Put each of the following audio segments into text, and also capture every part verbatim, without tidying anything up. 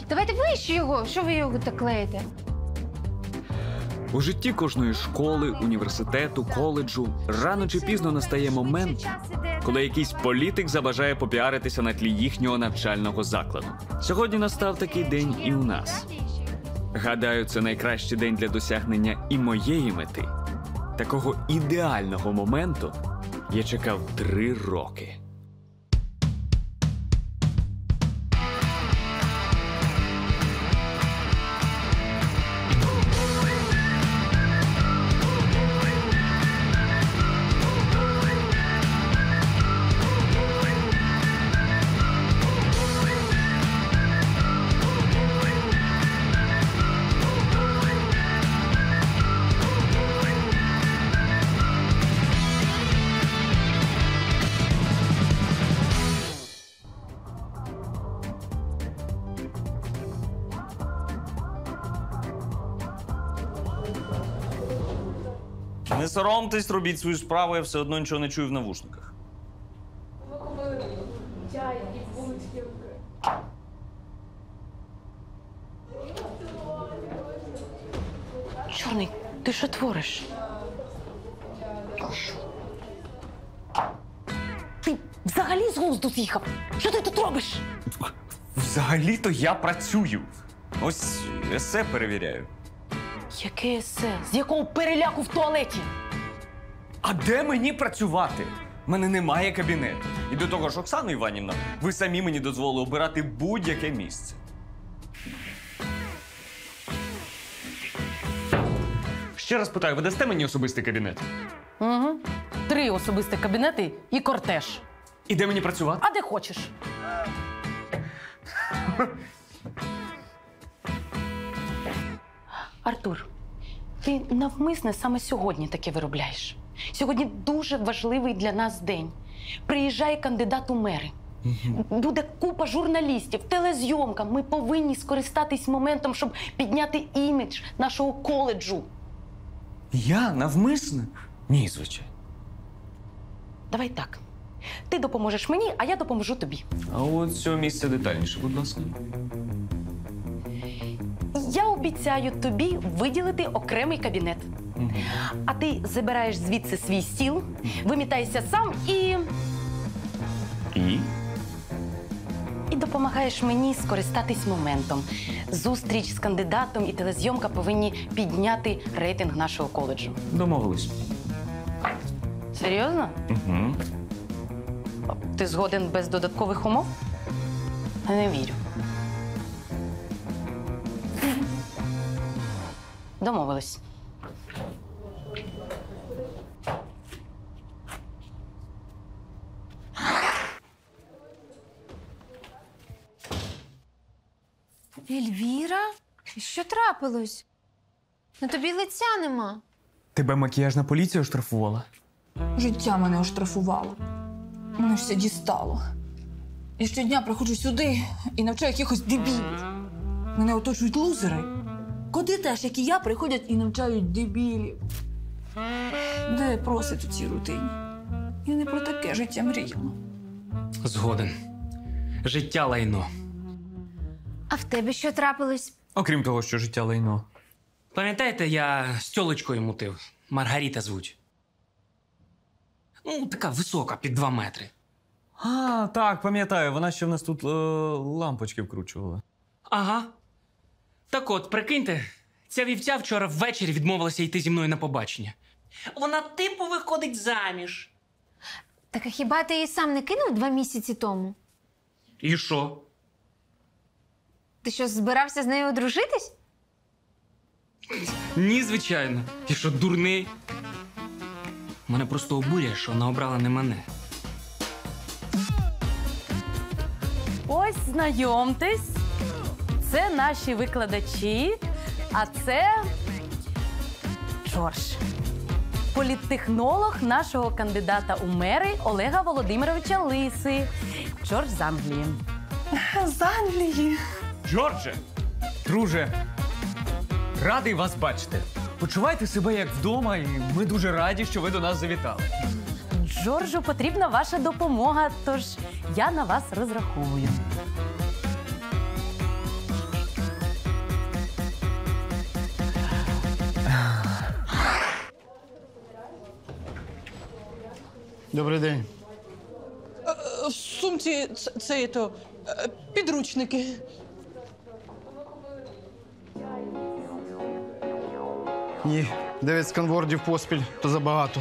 Давайте вище його. Що ви його так клеїте? У житті кожної школи, університету, коледжу рано чи пізно настає момент, коли якийсь політик забажає попіаритися на тлі їхнього навчального закладу. Сьогодні настав такий день і у нас. Гадаю, це найкращий день для досягнення і моєї мети. Такого ідеального моменту я чекав три роки. Не соромтесь, робіть свою справу, я все одно нічого не чую в навушниках. Ми купили чай і булочки. Чорний, ти що твориш? Ти взагалі з глузду з'їхав? Що ти тут робиш? Взагалі-то я працюю. Ось есе перевіряю. Яке есе? З якого переляку в туалеті? А де мені працювати? У мене немає кабінету. І до того ж, Оксана Іванівна, ви самі мені дозволили обирати будь-яке місце. Ще раз питаю, ви дасте мені особистий кабінет? Угу. Три особисті кабінети і кортеж. І де мені працювати? А де хочеш? Артур, ти навмисне саме сьогодні таке виробляєш. Сьогодні дуже важливий для нас день. Приїжджає кандидат у мери. Буде купа журналістів, телезйомка. Ми повинні скористатись моментом, щоб підняти імідж нашого коледжу. Я? Навмисне? Ні, звичайно. Давай так. Ти допоможеш мені, а я допоможу тобі. А от з цього місця детальніше, будь ласка. Я обіцяю тобі виділити окремий кабінет. Угу. А ти забираєш звідси свій стіл, вимітаєшся сам і... І? І допомагаєш мені скористатись моментом. Зустріч з кандидатом і телезйомка повинні підняти рейтинг нашого коледжу. Домовились. Серйозно? Угу. Ти згоден без додаткових умов? Не вірю. Домовились. Ельвіра? Що трапилось? На тобі лиця нема. Тебе макіяжна поліція оштрафувала? Життя мене оштрафувало. Мене все дістало. Я щодня приходжу сюди і навчаю якихось дебілів. Мене оточують лузери. Коти теж, як і я, приходять і навчають дебілів. Де просить у цій рутині? Я не про таке життя мріяла. Згоден. Життя лайно. А в тебе що трапилось? Окрім того, що життя лайно. Пам'ятаєте, я з тьолочкою мутив? Маргарита звуть. Ну, така висока, під два метри. А, так, пам'ятаю, вона ще в нас тут е, лампочки вкручувала. Ага. Так от, прикиньте, ця вівця вчора ввечері відмовилася йти зі мною на побачення. Вона типу виходить заміж. Так а хіба ти її сам не кинув два місяці тому? І що? Ти що, збирався з нею одружитись? Ні, звичайно. Ти що, дурний? Мене просто обурює, що вона обрала не мене. Ось, знайомтесь. Це наші викладачі, а це Джордж. Політтехнолог нашого кандидата у мери Олега Володимировича Лиси. Джордж з Англії. З Англії. Джордже! Друже, радий вас бачити. Почувайте себе як вдома, і ми дуже раді, що ви до нас завітали. Джорджу потрібна ваша допомога, тож я на вас розраховую. Добрий день. В сумці це, це то, е, підручники. Ні, дев'ять сканвордів поспіль, то забагато.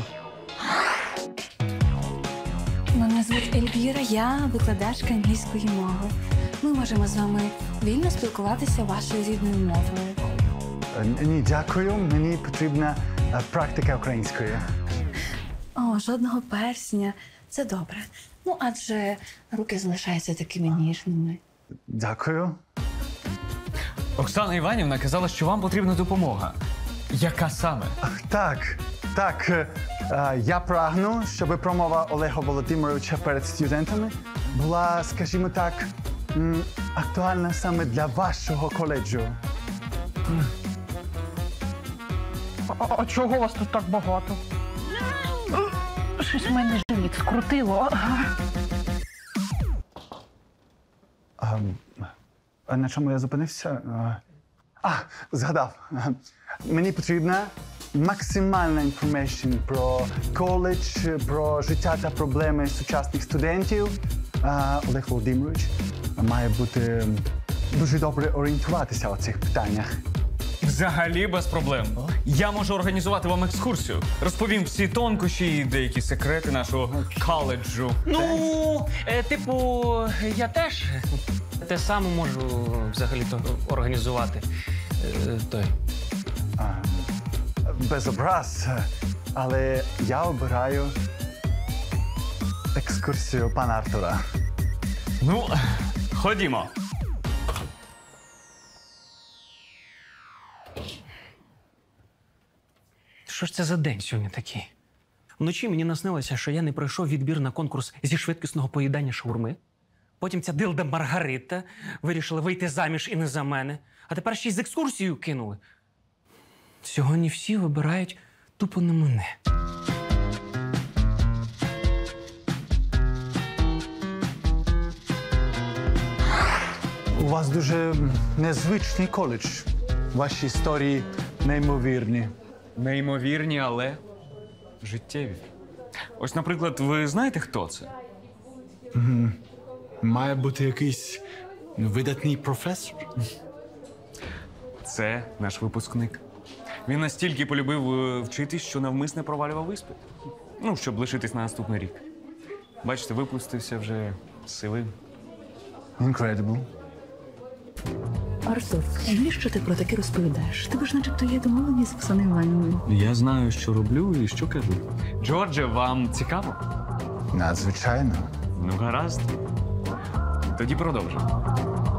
Мене звуть Ельвіра, я викладачка англійської мови. Ми можемо з вами вільно спілкуватися вашою рідною мовою. Е, Ні, дякую. Мені потрібна е, практика української. О, жодного персня. Це добре. Ну, адже руки залишаються такими ніжними. Дякую. Оксана Іванівна казала, що вам потрібна допомога. Яка саме? Ах, Так, так. е, е, Я прагну, щоб промова Олега Володимировича перед студентами була, скажімо так, м, актуальна саме для вашого коледжу. А, а чого вас тут так багато? Щось в мене живіт скрутило. А, а на чому я зупинився? Е, А, згадав. Е, Мені потрібна максимальна інформація про коледж, про життя та проблеми сучасних студентів. А Олег Володимирович має бути дуже добре орієнтуватися у цих питаннях. Взагалі без проблем. Я можу організувати вам екскурсію. Розповім всі тонкощі і деякі секрети нашого коледжу. Ну, е, типу, я теж те саме можу взагалі-то організувати. Е, той. А, без образ, але я обираю екскурсію пана Артура. Ну, ходімо. Що ж це за день сьогодні такий? Вночі мені наснилося, що я не пройшов відбір на конкурс зі швидкісного поїдання шаурми. Потім ця дилда Маргарита вирішила вийти заміж і не за мене. А тепер ще й з екскурсією кинули. Сьогодні всі вибирають тупо на мене. У вас дуже незвичний коледж. Ваші історії неймовірні. Неймовірні, але життєві. Ось, наприклад, ви знаєте, хто це? Має бути якийсь видатний професор. Це наш випускник. Він настільки полюбив е, вчитись, що навмисне провалював іспит. Ну, щоб лишитись на наступний рік. Бачите, випустився вже сивим. Incredible. Артур, навіщо ти про таке розповідаєш? Тебе ж начебто є домовленість з Оксаною Іванівною. Я знаю, що роблю і що кажу. Джордже, вам цікаво? Надзвичайно. Ну, гаразд. Тоді продовжимо.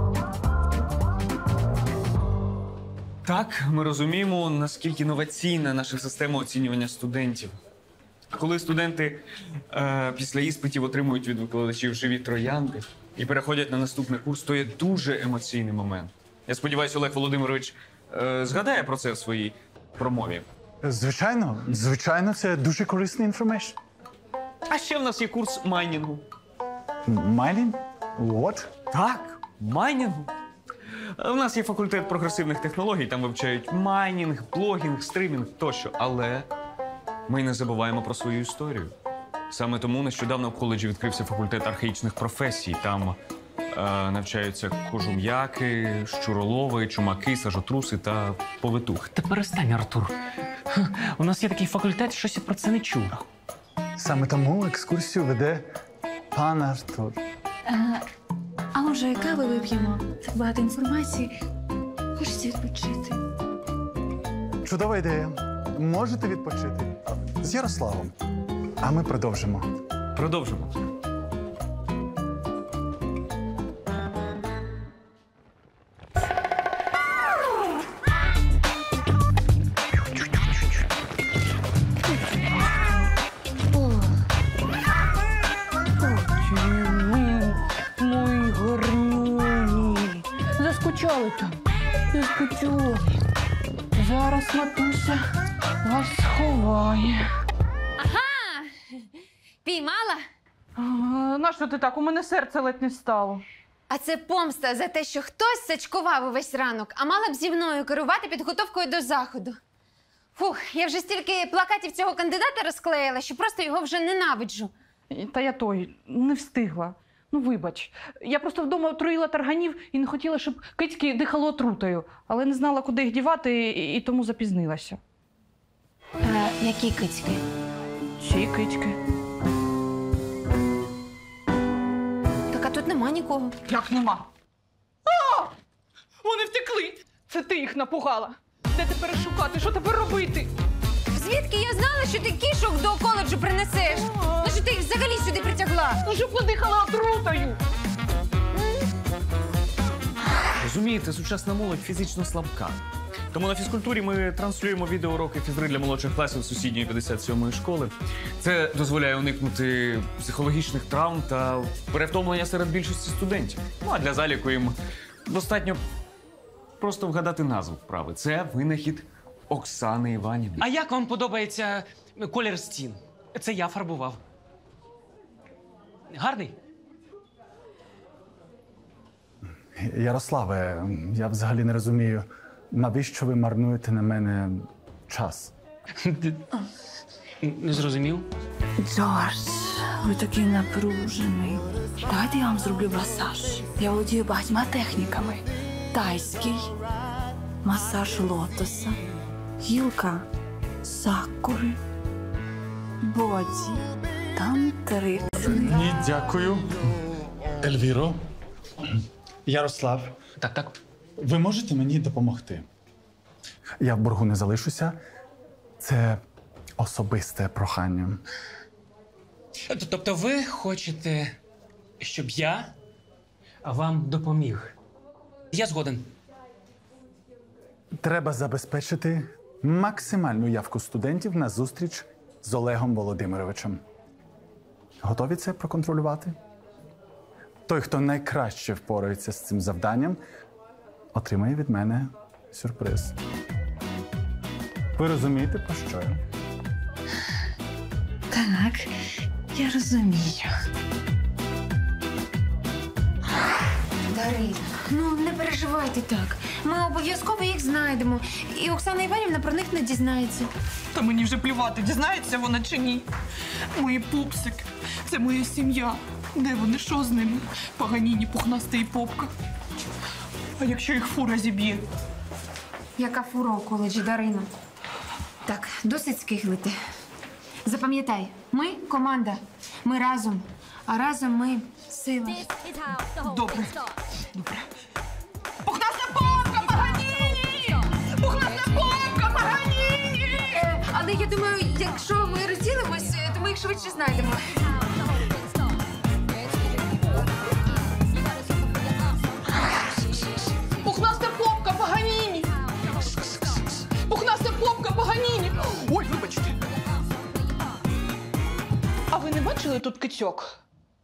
Так, ми розуміємо, наскільки інноваційна наша система оцінювання студентів. Коли студенти е, після іспитів отримують від викладачів живі троянди і переходять на наступний курс, то є дуже емоційний момент. Я сподіваюся, Олег Володимирович е, згадає про це в своїй промові. Звичайно, звичайно, це дуже корисна інформація. А ще в нас є курс майнінгу. Майнінг? What? Так, майнінгу. У нас є факультет прогресивних технологій, там вивчають майнінг, блогінг, стримінг тощо. Але ми не забуваємо про свою історію. Саме тому нещодавно в коледжі відкрився факультет архаїчних професій. Там е, навчаються кожум'яки, щуролови, чумаки, сажотруси та повитухи. Та перестань, Артур. Ха, у нас є такий факультет, щось я про це не чув. Саме тому екскурсію веде пан Артур. А, а може, кави вип'ємо? Так багато інформації. Хочеться відпочити. Чудова ідея. Можете відпочити з Ярославом. А ми продовжимо. Продовжимо. Мої гарнюні. Заскучали там. Заскучали. Зараз матуся вас сховає. Піймала? А, нащо ти так? У мене серце ледь не стало. А це помста за те, що хтось сачкував увесь ранок, а мала б зі мною керувати підготовкою до заходу. Фух, я вже стільки плакатів цього кандидата розклеїла, що просто його вже ненавиджу. Та я той, не встигла. Ну, вибач. Я просто вдома отруїла тарганів і не хотіла, щоб кицьки дихали отрутою. Але не знала, куди їх дівати, і, і тому запізнилася. Е, які кицьки? Чиї кицьки? Так, а тут нема нікого. Як нема? А! Вони втекли! Це ти їх напугала. Де тепер шукати? Що тепер робити? Звідки я знала, що ти кішок до коледжу принесеш? Ну що ти їх взагалі сюди притягла? Ну, щоб подихала отрутою! Розумієте, сучасна молодь фізично слабка. Тому на фізкультурі ми транслюємо відеоуроки фізри для молодших класів сусідньої п'ятдесят сьомої школи. Це дозволяє уникнути психологічних травм та перевтомлення серед більшості студентів. Ну а для заліку їм достатньо просто вгадати назву вправи. Це винахід Оксани Іванівни. А як вам подобається колір стін? Це я фарбував. Гарний? Ярославе, я взагалі не розумію, навіщо ви марнуєте на мене час? Не зрозумів? Джордж, ви такий напружений. Давайте я вам зроблю масаж. Я володію багатьма техніками. Тайський, масаж лотоса, гілка сакури, боді, тантричний. Ні, дякую. Ельвіро, Ярослав. Так, так. Ви можете мені допомогти? Я в боргу не залишуся. Це особисте прохання. Тобто ви хочете, щоб я вам допоміг? Я згоден. Треба забезпечити максимальну явку студентів на зустріч з Олегом Володимировичем. Готові це проконтролювати? Той, хто найкраще впорається з цим завданням, отримає від мене сюрприз. Ви розумієте, про що я? Так, я розумію. Дарина, ну не переживайте так. Ми обов'язково їх знайдемо. І Оксана Іванівна про них не дізнається. Та мені вже плювати, дізнається вона чи ні. Мої пупсики, це моя сім'я. Де вони, що з ними? Паганіні, пухнастий попка. А якщо їх фура зіб'є? Яка фура у коледжі, Дарина? Так, досить скиглити. Запам'ятай, ми команда. Ми разом. А разом ми сила. Добре. Добре. Пухнаста попка, Паганіні! Пухнаста попка, Паганіні! Е, але я думаю, якщо ми розділимось, то ми їх швидше знайдемо. Пухнаста попка, Паганіні! Пухнаста попка, Паганіні! Ой, вибачте. А ви не бачили тут кицьок?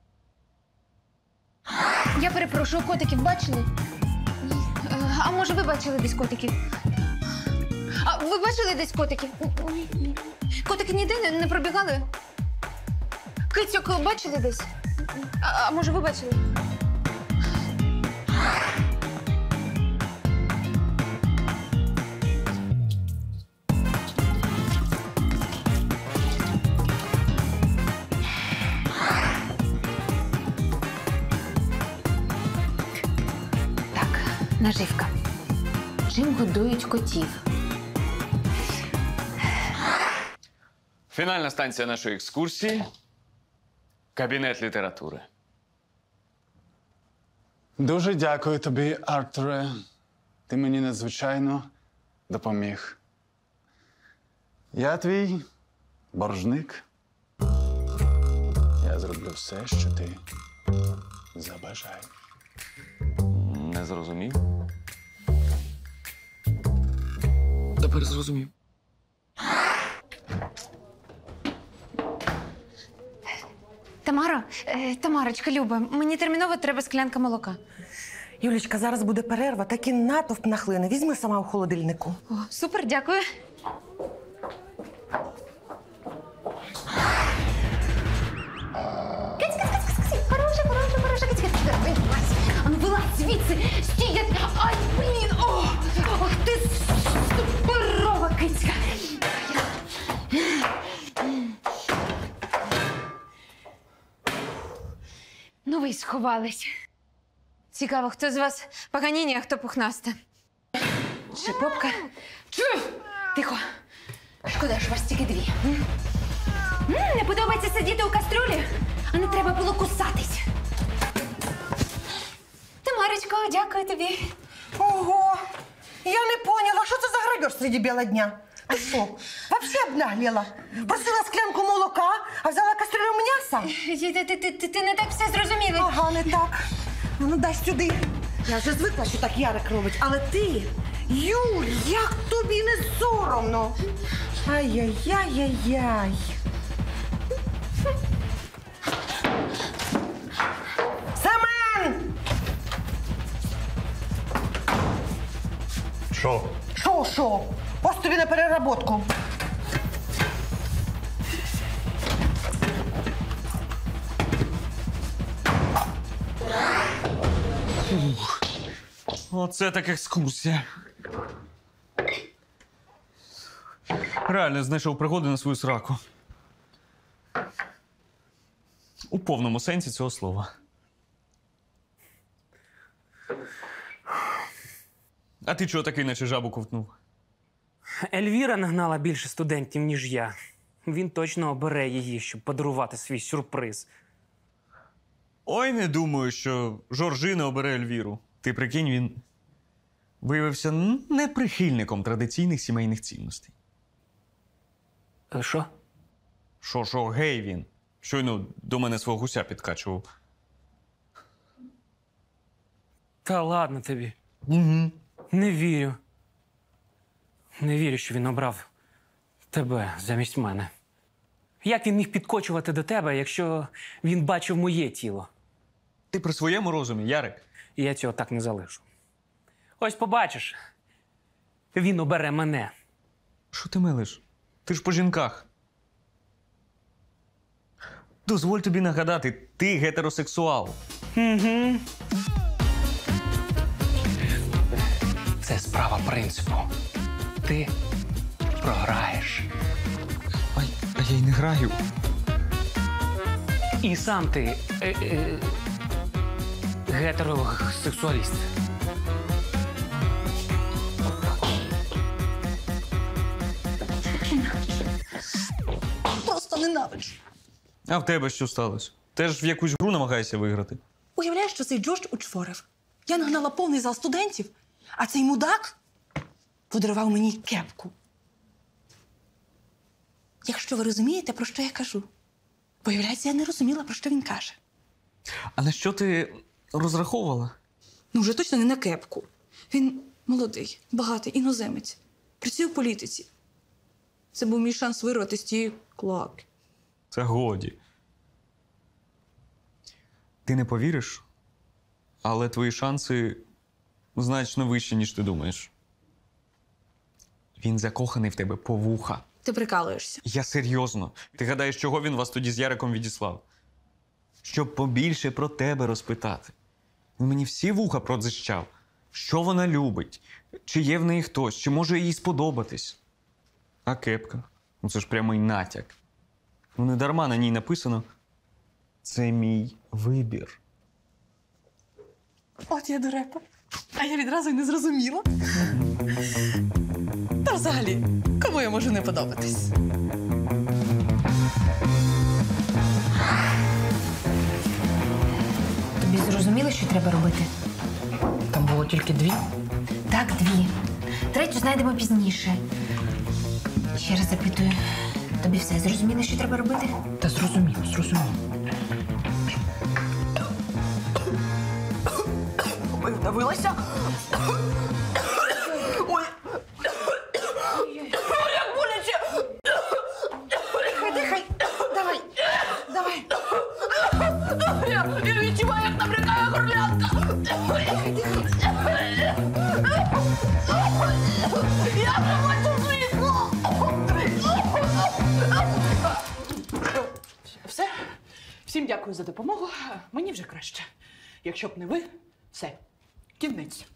Я перепрошую, котиків бачили? Е, А може ви бачили десь котиків? А ви бачили десь котиків? Ні, ні. Котики ніде не, не пробігали? Кицьок бачили десь? А, а може ви бачили? Наживка. Чим годують котів? Фінальна станція нашої екскурсії – кабінет літератури. Дуже дякую тобі, Артуре. Ти мені надзвичайно допоміг. Я твій боржник. Я зроблю все, що ти забажаєш. Не зрозумів. Тепер зрозумів. Тамара, е, Тамарочка, Люба, мені терміново треба склянка молока. Юлічка, зараз буде перерва, такий натовп нахлине. Візьми сама у холодильнику. О, супер, дякую. Киць, киць, киць, киць, киць. Хороша, хороша, хороша, киць, киць. Вилазь. А ну вилазь звідси. Стій, я... Ай, блін, о! Ох, ти суперова кицька. сховались. Цікаво, хто з вас Паганіні, а хто пухнаста. Чи попка? Чу! Тихо. Шкода, що вас тільки дві. М, Не подобається сидіти у кастрюлі, а не треба було кусатись. Тамарочко, дякую тобі. Ого! Я не поняла, що це за грабеж серед біла дня? А що? Вообще обнаглела. Просила склянку молока, а взяла кастрюлю м'яса? Ти, ти, ти, ти, ти не так все зрозуміла. Ага, не так. А ну дай сюди. Я вже звикла, що так Ярик робить, але ти, Юль, як тобі не соромно? Ай-яй-яй-яй-яй. Семен! Що? Що, що? Ось тобі на переработку. Оце так екскурсія. Реально знайшов пригоди на свою сраку. У повному сенсі цього слова. А ти чого такий, наче жабу ковтнув? Ельвіра нагнала більше студентів, ніж я. Він точно обере її, щоб подарувати свій сюрприз. Ой, не думаю, що Жоржина обере Ельвіру. Ти прикинь, він виявився неприхильником традиційних сімейних цінностей. Що? Що, що, гей він. Щойно до мене свого гуся підкачував. Та ладно тобі. Угу. Не вірю. Не вірю, що він обрав тебе замість мене. Як він міг підкочувати до тебе, якщо він бачив моє тіло? Ти при своєму розумі, Ярик? І я цього так не залишу. Ось побачиш. Він обере мене. Що ти милиш? Ти ж по жінках. Дозволь тобі нагадати, ти гетеросексуал. Угу. Це справа принципу. Ти програєш. А, а я й не граю. І сам ти е, е, гетеросексуаліст. Просто ненавиджу. А в тебе що сталося? Теж в якусь гру намагаєшся виграти? Уявляєш, що цей Джордж учфорив. Я нагнала повний зал студентів, а цей мудак подарував мені кепку. Якщо ви розумієте, про що я кажу. Виявляється, я не розуміла, про що він каже. А на що ти розраховувала? Ну, вже точно не на кепку. Він молодий, багатий, іноземець. Працює в політиці. Це був мій шанс вирвати з тієї клаки. Це годі. Ти не повіриш, але твої шанси значно вищі, ніж ти думаєш. Він закоханий в тебе по вуха. Ти прикалуєшся. Я серйозно. Ти гадаєш, чого він вас тоді з Яриком відіслав? Щоб побільше про тебе розпитати. Він мені всі вуха продзищав. Що вона любить? Чи є в неї хтось? Чи може їй сподобатись? А кепка? Ну це ж прямий натяк. Ну не дарма на ній написано «Це мій вибір». От я дурепа. А я відразу й не зрозуміла. Та взагалі, кому я можу не подобатись? Тобі зрозуміло, що треба робити? Там було тільки дві. Так, дві. Третю знайдемо пізніше. Ще раз запитую. Тобі все зрозуміло, що треба робити? Та зрозуміло, зрозуміло. Ой, вдавилася. Ой. Ой, як боляче. Дихай, дихай. Давай. Давай. Я, я відчуваю, як напрягає горлянка. Дихай, дихай. Я не бачу світло. Все? Всім дякую за допомогу. Мені вже краще. Якщо б не ви, все. Кінець.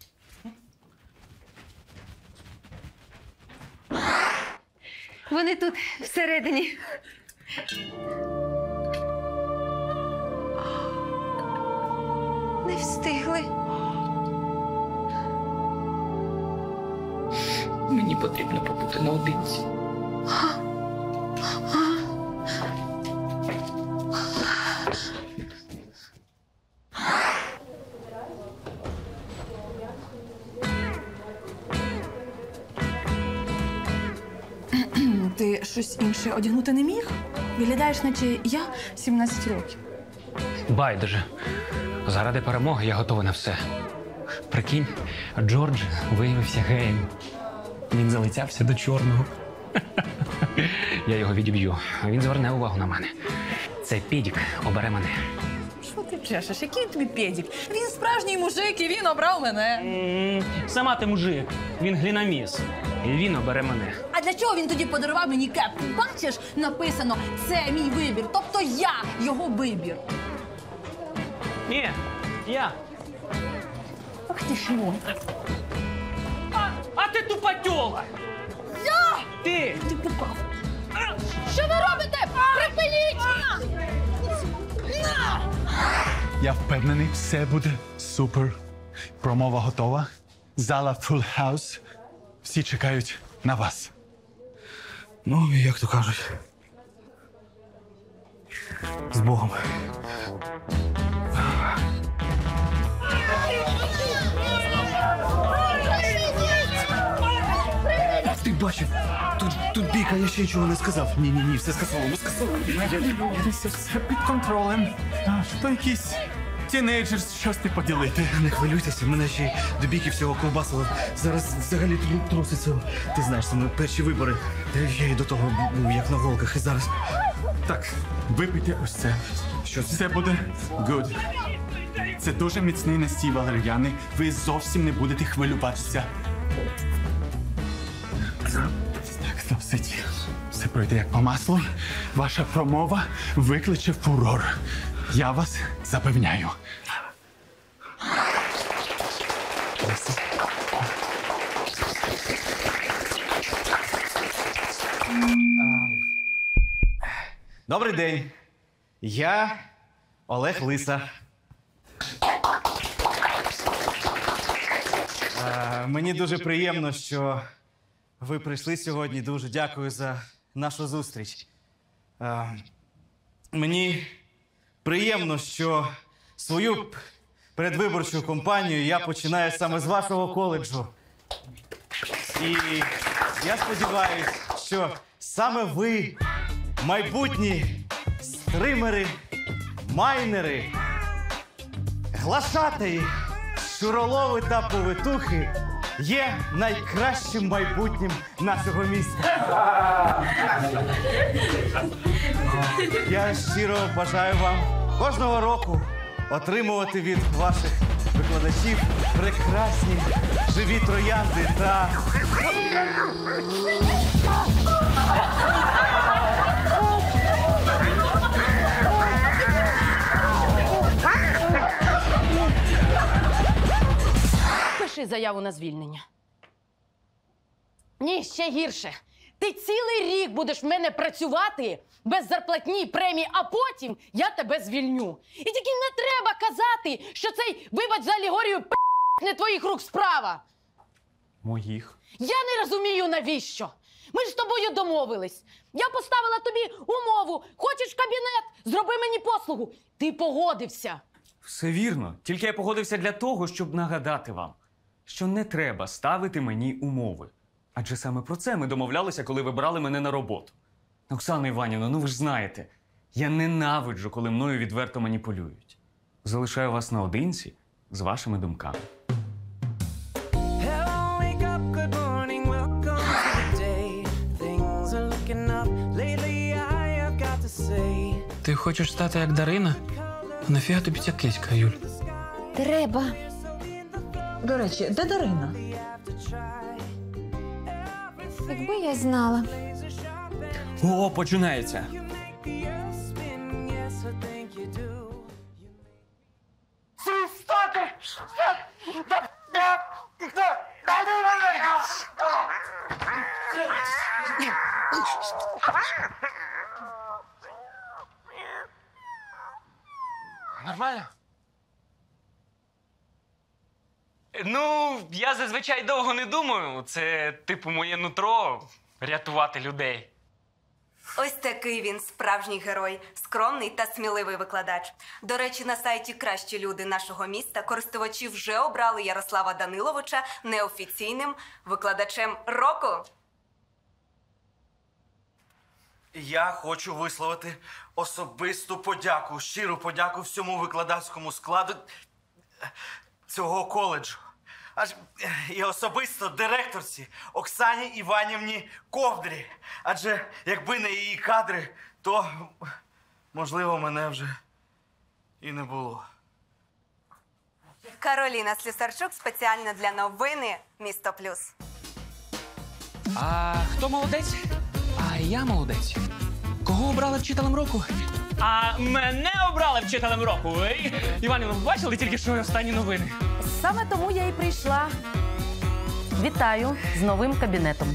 Вони тут, всередині. встигли. Мені потрібно побути наодинці. Ти щось інше одягнути не міг? Виглядаєш, наче я сімнадцять років. Байдуже. Заради перемоги я готова на все. Прикинь, Джордж виявився геєм. Він залицявся до чорного. Я його відіб'ю, а він зверне увагу на мене. Цей підік обере мене. Що ти чешеш? Який тобі педик? Він справжній мужик і він обрав мене. М, Сама ти мужик, він гліноміс. І він обере мене. А для чого він тоді подарував мені кепку? Бачиш, написано «Це мій вибір», тобто я його вибір. Ні, я. Ах ти ж мой. А, а ти тупотьола! Я! Ти! Ти попав. Що ви робите? Припиніть! На! Я впевнений, все буде супер. Промова готова. Зала full house. Всі чекають на вас. Ну, як то кажуть. З Богом. Ти бачив, тут, тут бійка, я ще нічого не сказав. Ні-ні-ні, все скасовано, скасовано. Все, все під контролем. А, то якийсь тінейджер щось не поділити. Не хвилюйтеся, мене ще й до бійки всього ковбасило. Зараз взагалі тру- труситься. Ти знаєш, це мої перші вибори. Та я і до того був як на голках, і зараз. Так, випийте ось це. Що це? Все буде good. Це дуже міцний настій валер'яни. Ви зовсім не будете хвилюватися. Так, досить. Все пройде як по маслу. Ваша промова викличе фурор. Я вас запевняю. Добрий день. Я Олег Лиса. Е, Мені дуже приємно, що ви прийшли сьогодні. Дуже дякую за нашу зустріч. Е, Мені приємно, що свою п- передвиборчу кампанію я починаю саме з вашого коледжу. І я сподіваюся, що саме ви, майбутні стримери, майнери, глашатаї, шуролови та повитухи, є найкращим майбутнім нашого міста. Я щиро бажаю вам кожного року отримувати від ваших викладачів прекрасні живі троянди та... Пиши заяву на звільнення. Ні, ще гірше. Ти цілий рік будеш в мене працювати без зарплатні, премії, а потім я тебе звільню. І тільки не треба казати, що цей, вибач за алегорію, п*** не твоїх рук справа. Моїх? Я не розумію, навіщо. Ми ж з тобою домовились. Я поставила тобі умову. Хочеш кабінет? Зроби мені послугу. Ти погодився. Все вірно. Тільки я погодився для того, щоб нагадати вам, що не треба ставити мені умови. Адже саме про це ми домовлялися, коли ви брали мене на роботу. Оксана Іванівна, ну ви ж знаєте, я ненавиджу, коли мною відверто маніпулюють. Залишаю вас наодинці з вашими думками. Ти хочеш стати як Дарина? А нафіга тобі ця киська, Юль? Треба. До речі, де Дарина? Якби я знала. О, починається. Нормально? Ну, я зазвичай довго не думаю. Це, типу, моє нутро рятувати людей. Ось такий він, справжній герой, скромний та сміливий викладач. До речі, на сайті «Кращі люди нашого міста» користувачі вже обрали Ярослава Даниловича неофіційним викладачем року. Я хочу висловити особисту подяку, щиру подяку всьому викладацькому складу цього коледжу. Аж і особисто директорці Оксані Іванівні Ковдрі. Адже якби не її кадри, то, можливо, мене вже і не було. Кароліна Слюсарчук спеціально для новини «Місто Плюс». А хто молодець? А я молодець. Кого обрали вчителем року? А мене обрали вчителем року. Ви, Іванівна, ви бачили тільки що останні новини? Саме тому я і прийшла. Вітаю з новим кабінетом.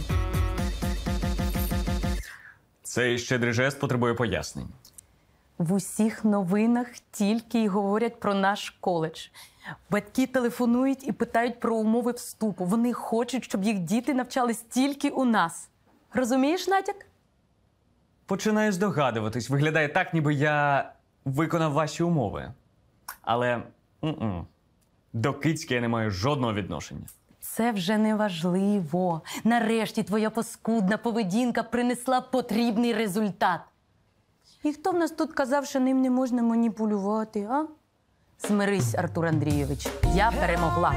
Цей щедрий жест потребує пояснень. В усіх новинах тільки й говорять про наш коледж. Батьки телефонують і питають про умови вступу. Вони хочуть, щоб їх діти навчались тільки у нас. Розумієш, натяк? Починаю здогадуватись. Виглядає так, ніби я виконав ваші умови. Але м-м. До Кицьки я не маю жодного відношення. Це вже не важливо. Нарешті твоя паскудна поведінка принесла потрібний результат. І хто в нас тут казав, що ним не можна маніпулювати, а? Змирись, Артур Андрійович. Я перемогла.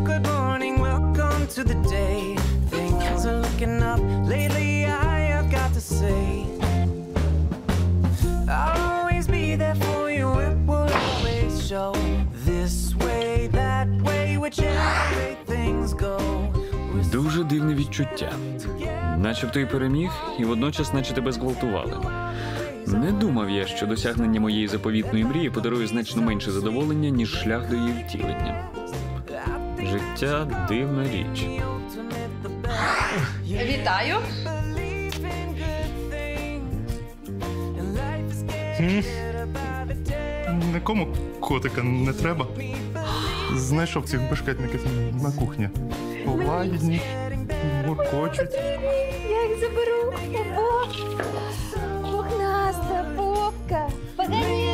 Дуже дивне відчуття. Начебто і переміг, і водночас наче тебе зґвалтували. Не думав я, що досягнення моєї заповітної мрії подарує значно менше задоволення, ніж шлях до її втілення. Життя – дивна річ. Вітаю. Нікому котика не треба. Знайшов цих бешкетників на кухні. Лагідні, буркочуть. Я їх заберу. О, пухнаста попка. Погоди.